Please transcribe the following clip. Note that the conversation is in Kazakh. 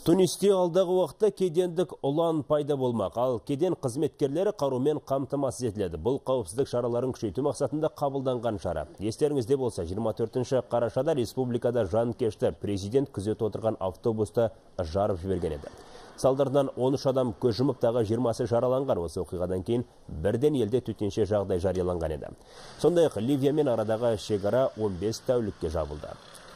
Тунисте алдағы уақытта кедендік ұлан пайда болмақ, ал кеден қызметкерлері қарумен қамтамасыз етіледі. Бұл қауіпсіздік шараларын күшейту мақсатында қабылданған шара. Естеріңізде болса, 24 қарашада республикада жанкешті президент күзет отырған автобуста жарып жіберген еді. Салдарынан 13 адам көз жұмып, тағы 20-сы жараланған. Осы оқиғадан кейін бірден елде төтенше жағдай жарияланған еді. Сондай-ақ Ливиямен арадағы шекара 15 тәулікке жабылды.